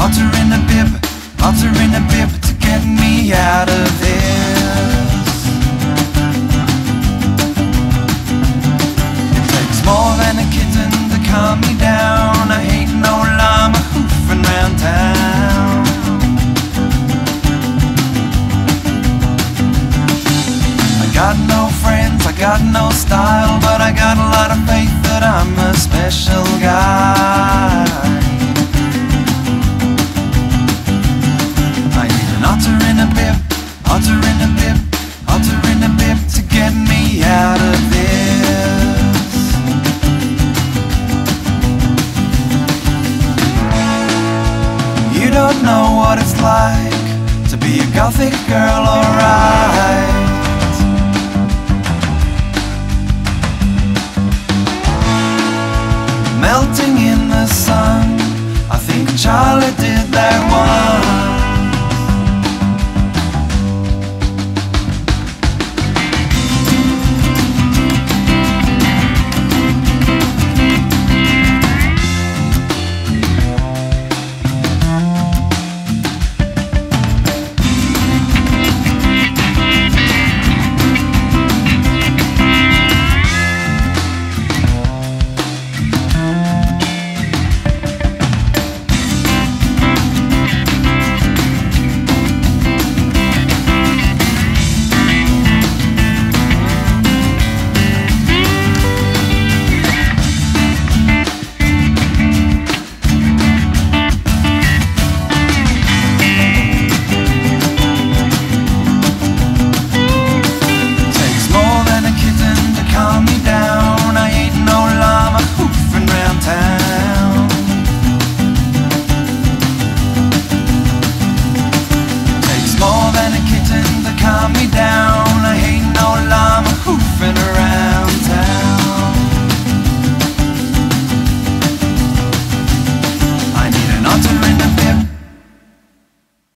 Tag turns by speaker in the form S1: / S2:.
S1: otter in a bib, otter in a bib to get me out of this. It takes more than a kitten to calm me down. I hate no llama hoofing round town. I got no friends, I got no style, but I got a lot of faith that I'm a special guy. I need an otter in a bib, otter in a bib, otter in a bib to get me out of this. You don't know what it's like to be a gothic girl, alright. Melting in the sun, I think Charlie did that one.